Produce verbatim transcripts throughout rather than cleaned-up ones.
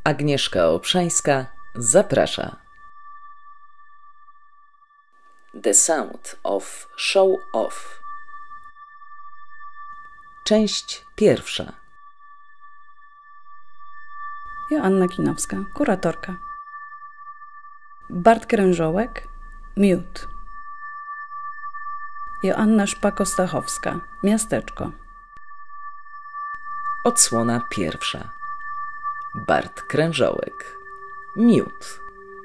Agnieszka Obszańska zaprasza. The Sound of Show Off. Część pierwsza. Joanna Kinowska, kuratorka. Bart Krężołek, Miód. Joanna Szpako-Stachowska, Miasteczko. Odsłona pierwsza. Bart Krężołek, Miód.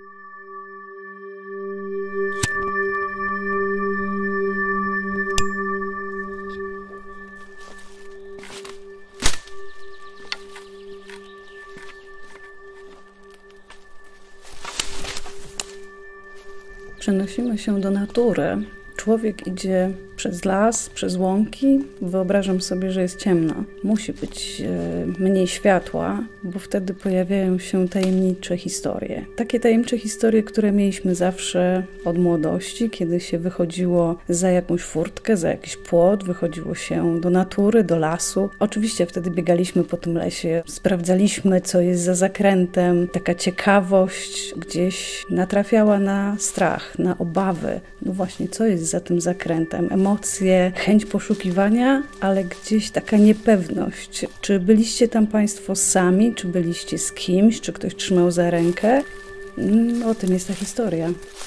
Przenosimy się do natury. Człowiek idzie przez las, przez łąki. Wyobrażam sobie, że jest ciemno. Musi być e, mniej światła, bo wtedy pojawiają się tajemnicze historie. Takie tajemnicze historie, które mieliśmy zawsze od młodości, kiedy się wychodziło za jakąś furtkę, za jakiś płot, wychodziło się do natury, do lasu. Oczywiście wtedy biegaliśmy po tym lesie, sprawdzaliśmy, co jest za zakrętem. Taka ciekawość gdzieś natrafiała na strach, na obawy. No właśnie, co jest za tym zakrętem? Emocje, chęć poszukiwania, ale gdzieś taka niepewność. Czy byliście tam Państwo sami, czy byliście z kimś, czy ktoś trzymał za rękę? No, o tym jest ta historia.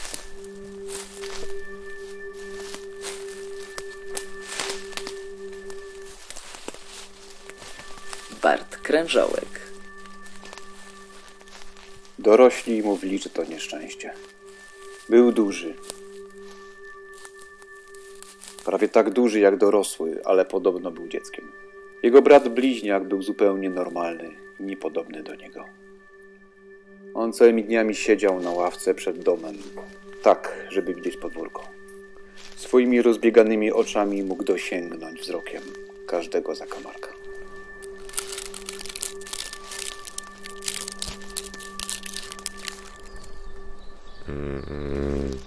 Bart Krężołek. Dorośli mówili, że to nieszczęście. Był duży. Prawie tak duży jak dorosły, ale podobno był dzieckiem. Jego brat bliźniak był zupełnie normalny i niepodobny do niego. On całymi dniami siedział na ławce przed domem, tak, żeby widzieć podwórko. Swoimi rozbieganymi oczami mógł dosięgnąć wzrokiem każdego zakamarka. Mm.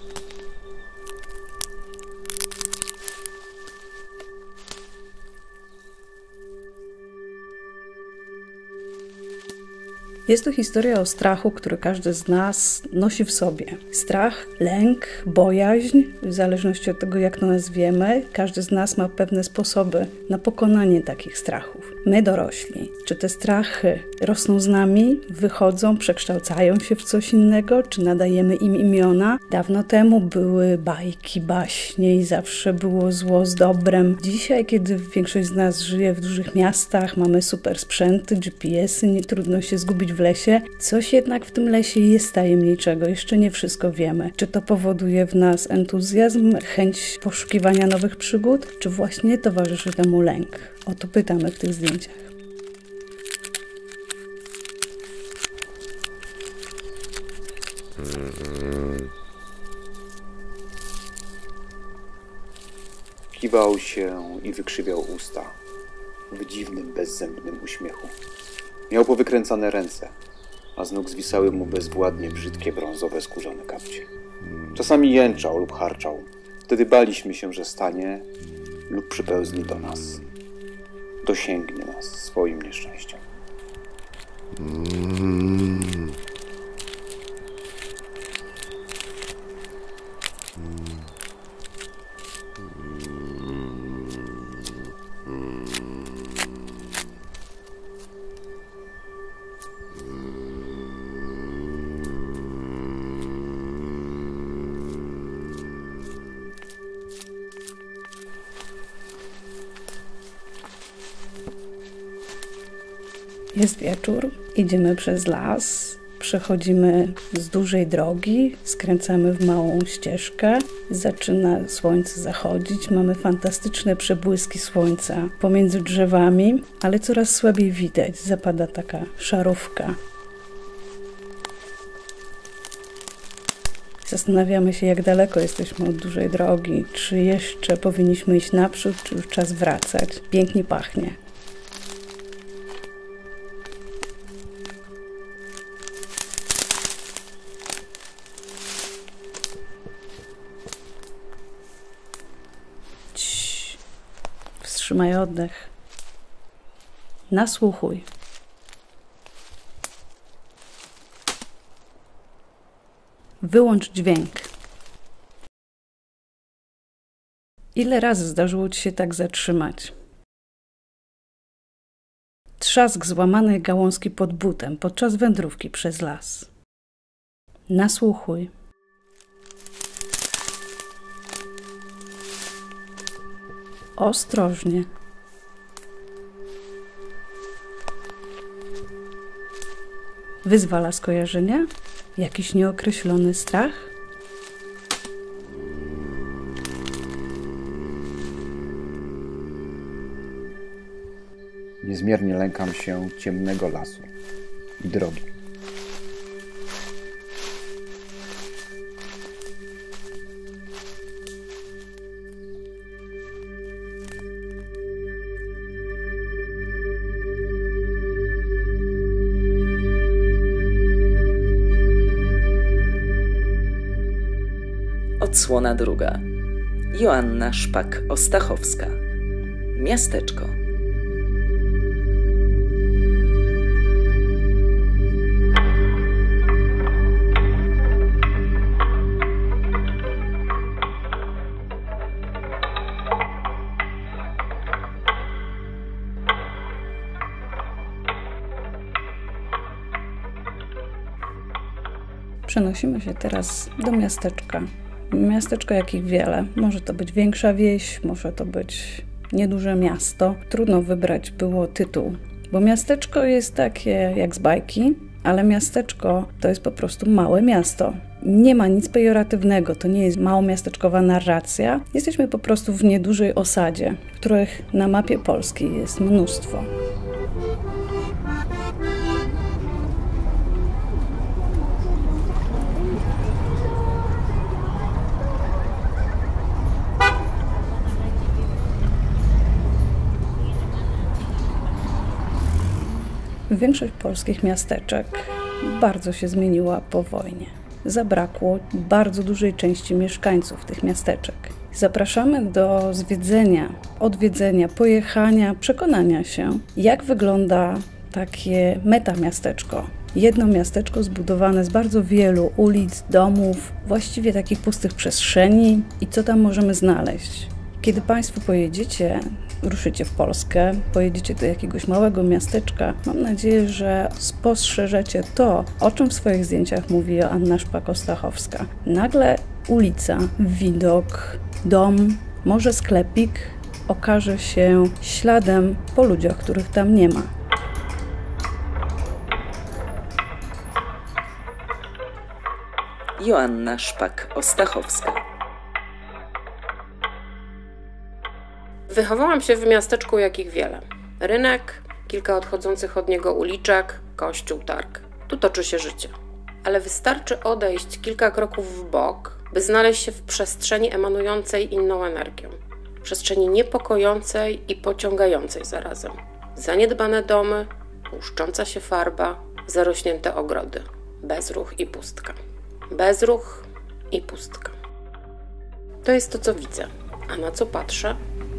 Jest to historia o strachu, który każdy z nas nosi w sobie. Strach, lęk, bojaźń, w zależności od tego, jak to nazwiemy, każdy z nas ma pewne sposoby na pokonanie takich strachów. My dorośli, czy te strachy rosną z nami, wychodzą, przekształcają się w coś innego, czy nadajemy im imiona? Dawno temu były bajki, baśnie i zawsze było zło z dobrem. Dzisiaj, kiedy większość z nas żyje w dużych miastach, mamy super sprzęty, G P S y, nie trudno się zgubić w lesie. Coś jednak w tym lesie jest tajemniczego, jeszcze nie wszystko wiemy. Czy to powoduje w nas entuzjazm, chęć poszukiwania nowych przygód, czy właśnie towarzyszy temu lęk? O to pytamy w tych zdjęciach. Kiwał się i wykrzywiał usta w dziwnym, bezzębnym uśmiechu. Miał powykręcane ręce, a z nóg zwisały mu bezwładnie brzydkie, brązowe, skórzane kapcie. Czasami jęczał lub harczał. Wtedy baliśmy się, że stanie lub przypełznie do nas. Dosięgnie nas swoim nieszczęściem. Mm. Jest wieczór, idziemy przez las, przechodzimy z dużej drogi, skręcamy w małą ścieżkę, zaczyna słońce zachodzić, mamy fantastyczne przebłyski słońca pomiędzy drzewami, ale coraz słabiej widać, zapada taka szarówka. Zastanawiamy się, jak daleko jesteśmy od dużej drogi, czy jeszcze powinniśmy iść naprzód, czy już czas wracać. Pięknie pachnie. Wstrzymaj oddech. Nasłuchuj. Wyłącz dźwięk. Ile razy zdarzyło Ci się tak zatrzymać? Trzask złamanej gałązki pod butem podczas wędrówki przez las. Nasłuchuj. Ostrożnie. Wyzwala skojarzenia? Jakiś nieokreślony strach? Niezmiernie lękam się ciemnego lasu i drogi. Odsłona druga. Joanna Szpak-Ostachowska. Miasteczko. Przenosimy się teraz do miasteczka. Miasteczko jakich wiele. Może to być większa wieś, może to być nieduże miasto. Trudno wybrać było tytuł, bo miasteczko jest takie jak z bajki, ale miasteczko to jest po prostu małe miasto. Nie ma nic pejoratywnego, to nie jest małomiasteczkowa narracja. Jesteśmy po prostu w niedużej osadzie, których na mapie Polski jest mnóstwo. Większość polskich miasteczek bardzo się zmieniła po wojnie. Zabrakło bardzo dużej części mieszkańców tych miasteczek. Zapraszamy do zwiedzenia, odwiedzenia, pojechania, przekonania się, jak wygląda takie metamiasteczko. Jedno miasteczko zbudowane z bardzo wielu ulic, domów, właściwie takich pustych przestrzeni i co tam możemy znaleźć. Kiedy Państwo pojedziecie, ruszycie w Polskę, pojedziecie do jakiegoś małego miasteczka, mam nadzieję, że spostrzeżecie to, o czym w swoich zdjęciach mówi Joanna Szpak-Ostachowska. Nagle ulica, widok, dom, może sklepik okaże się śladem po ludziach, których tam nie ma. Joanna Szpak-Ostachowska. Wychowałam się w miasteczku jakich wiele. Rynek, kilka odchodzących od niego uliczek, kościół, targ. Tu toczy się życie. Ale wystarczy odejść kilka kroków w bok, by znaleźć się w przestrzeni emanującej inną energią. Przestrzeni niepokojącej i pociągającej zarazem. Zaniedbane domy, łuszcząca się farba, zarośnięte ogrody. Bezruch i pustka. Bezruch i pustka. To jest to, co widzę. A na co patrzę?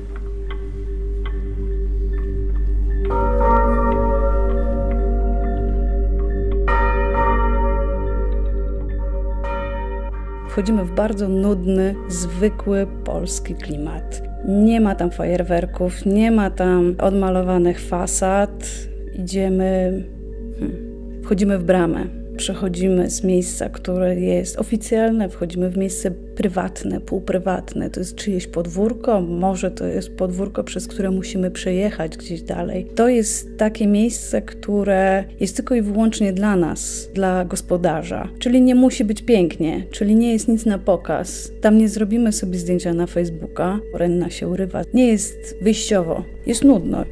Wchodzimy w bardzo nudny, zwykły polski klimat. Nie ma tam fajerwerków, nie ma tam odmalowanych fasad. Idziemy, hmm, wchodzimy w bramę. Przechodzimy z miejsca, które jest oficjalne, wchodzimy w miejsce prywatne, półprywatne. To jest czyjeś podwórko, może to jest podwórko, przez które musimy przejechać gdzieś dalej. To jest takie miejsce, które jest tylko i wyłącznie dla nas, dla gospodarza. Czyli nie musi być pięknie, czyli nie jest nic na pokaz. Tam nie zrobimy sobie zdjęcia na Facebooka, renna się urywa. Nie jest wyjściowo, jest nudno.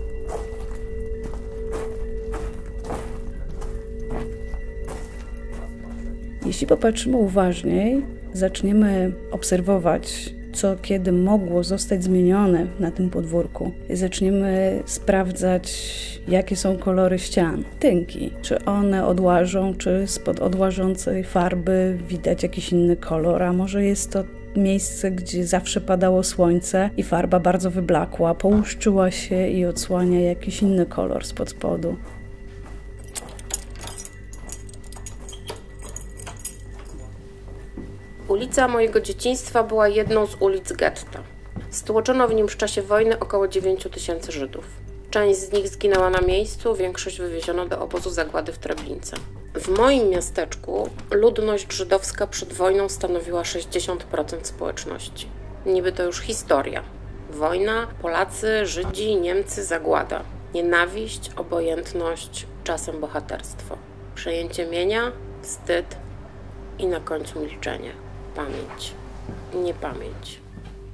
Jeśli popatrzymy uważniej, zaczniemy obserwować, co kiedy mogło zostać zmienione na tym podwórku. Zaczniemy sprawdzać, jakie są kolory ścian, tynki. Czy one odłażą, czy spod odłażącej farby widać jakiś inny kolor, a może jest to miejsce, gdzie zawsze padało słońce i farba bardzo wyblakła, połuszczyła się i odsłania jakiś inny kolor spod spodu. Ulica mojego dzieciństwa była jedną z ulic getta. Stłoczono w nim w czasie wojny około dziewięć tysięcy Żydów. Część z nich zginęła na miejscu, większość wywieziono do obozu zagłady w Treblince. W moim miasteczku ludność żydowska przed wojną stanowiła sześćdziesiąt procent społeczności. Niby to już historia. Wojna, Polacy, Żydzi, Niemcy, zagłada. Nienawiść, obojętność, czasem bohaterstwo. Przejęcie mienia, wstyd i na końcu milczenie. Pamięć. Niepamięć.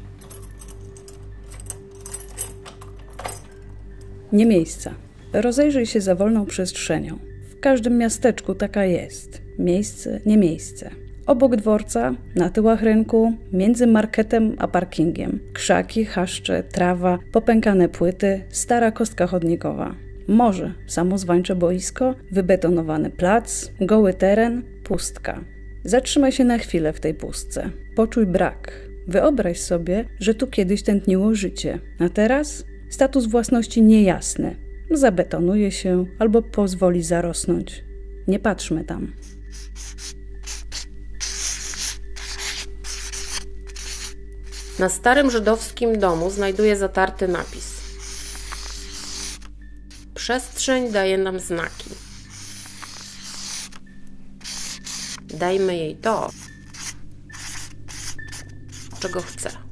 Nie miejsca. Rozejrzyj się za wolną przestrzenią. W każdym miasteczku taka jest. Miejsce, nie miejsce. Obok dworca, na tyłach rynku, między marketem a parkingiem. Krzaki, chaszcze, trawa, popękane płyty, stara kostka chodnikowa. Morze, samozwańcze boisko, wybetonowany plac, goły teren, pustka. Zatrzymaj się na chwilę w tej pustce. Poczuj brak. Wyobraź sobie, że tu kiedyś tętniło życie, a teraz status własności niejasny. Zabetonuje się albo pozwoli zarosnąć. Nie patrzmy tam. Na starym żydowskim domu znajduję zatarty napis. Przestrzeń daje nam znaki. Dajmy jej to, czego chce.